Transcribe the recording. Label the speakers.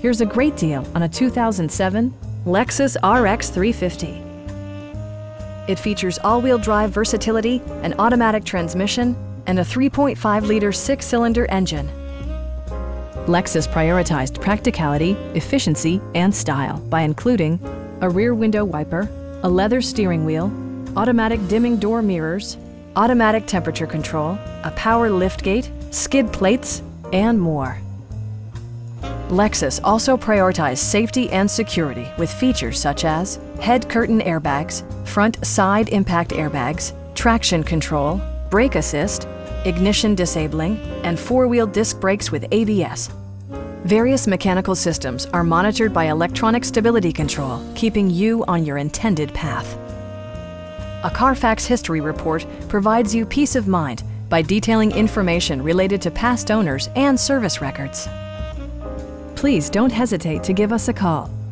Speaker 1: Here's a great deal on a 2007 Lexus RX 350. It features all-wheel drive versatility, an automatic transmission, and a 3.5-liter six-cylinder engine. Lexus prioritized practicality, efficiency, and style by including a rear window wiper, a leather steering wheel, automatic dimming door mirrors, automatic temperature control, a power liftgate, skid plates, and more. Lexus also prioritized safety and security with features such as head curtain airbags, front side impact airbags, traction control, brake assist, ignition disabling, and four-wheel disc brakes with ABS. Various mechanical systems are monitored by electronic stability control, keeping you on your intended path. A Carfax history report provides you peace of mind by detailing information related to past owners and service records. Please don't hesitate to give us a call.